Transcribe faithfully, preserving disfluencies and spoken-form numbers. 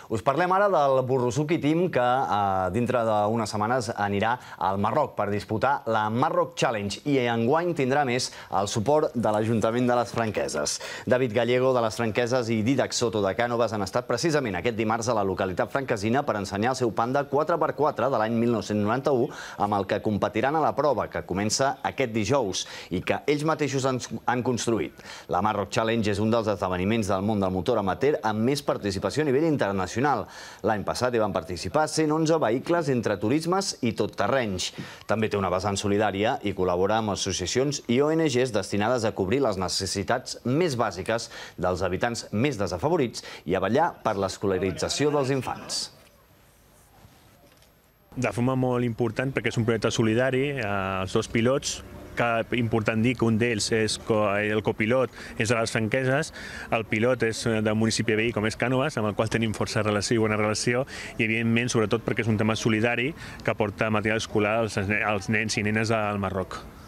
Us parlem ara del Burrusuki Team que eh, dintre d'unes setmanes anirà al Marroc per disputar la Marroc Challenge i enguany tindrà més el suport de l'Ajuntament de les Franqueses. David Gallego de les Franqueses i Didac Soto de Cànoves han estat precisament aquest dimarts a la localitat franquesina per ensenyar el seu Panda quatre per quatre de l'any mil nou-cents noranta-u amb el que competiran a la prova que comença aquest dijous i que ells mateixos han construït. La Marroc Challenge és un dels esdeveniments del món del motor amateur amb més participació a nivell internacional. L'any passat hi van participar cent onze vehicles entre turismes i totterrenys. També té una vessant solidària i col·labora amb associacions i O N Ges destinades a cobrir les necessitats més bàsiques dels habitants més desafavorits i a vetllar per l'escolarització dels infants. De forma molt important perquè és un projecte solidari, els dos pilots, que important dir que un d'ells és el copilot, és de les Franqueses, el pilot és del municipi veí com és Cànoves, amb el qual tenim força relació i bona relació, i evidentment, sobretot perquè és un tema solidari que porta material escolar als nens i nenes al Marroc.